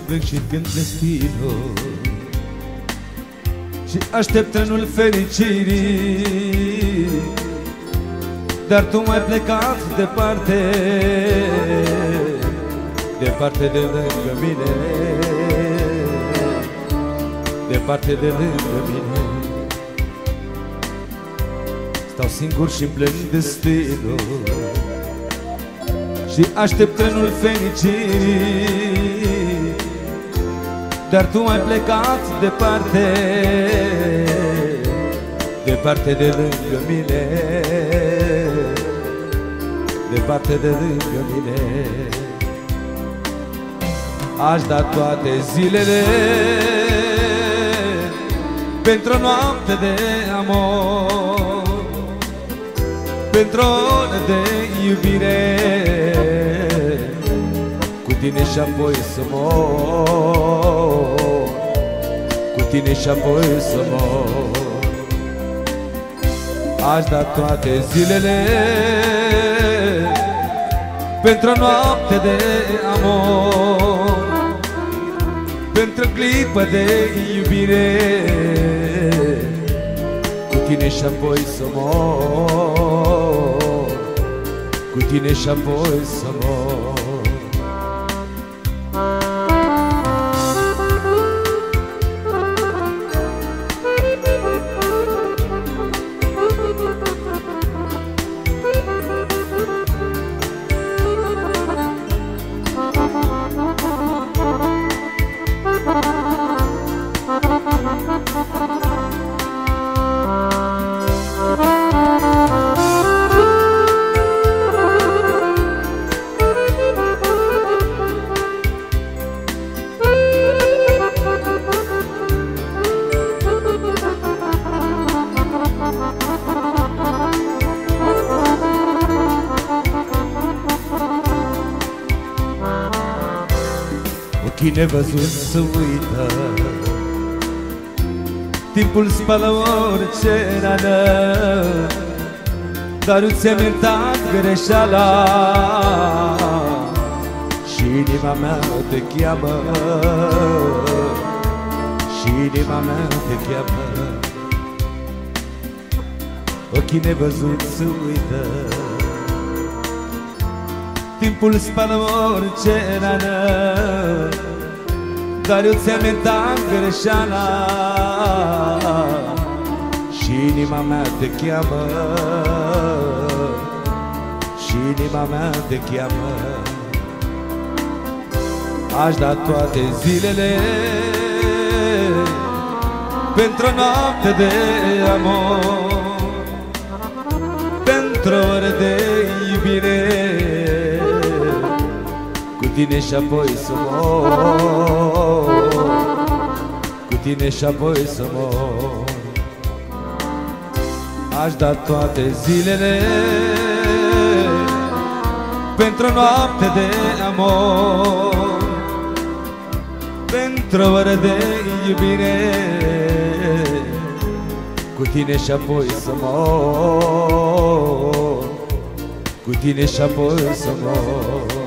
plâng și cânt destinul și aștept trenul fericirii, dar tu m-ai plecat departe, departe de lângă mine, departe de lângă mine. Stau singur și plâng destinul și aștept trenul fericirii, dar tu m-ai plecat departe, departe de lângă mine, departe de lângă mine. Aș da toate zilele pentru o noapte de amor, pentru o oră de iubire, cu tine și apoi să mor, cu tine și apoi să mor. Aș da toate zilele pentru o noapte de amor, pentru o clipă de iubire, cu tine și apoi să mor, cu tine și apoi să mor. Ochii nevăzut să uită, timpul spală orice rană, dar nu ți-am iertat greșeala și inima mea te cheamă, și inima mea te cheamă. Ochii nevăzut să uită, timpul spală orice rană, dar eu ți-am iertat greșeala și inima mea te cheamă, și inima mea te cheamă. Aș da toate zilele pentru o noapte de amor, pentru o oră de iubire, cu tine și apoi să mor, cu tine și apoi să mor. Aș da toate zilele pentru o noapte de amor, pentru o oră de iubire, cu tine și apoi să mor, cu tine și apoi să mor.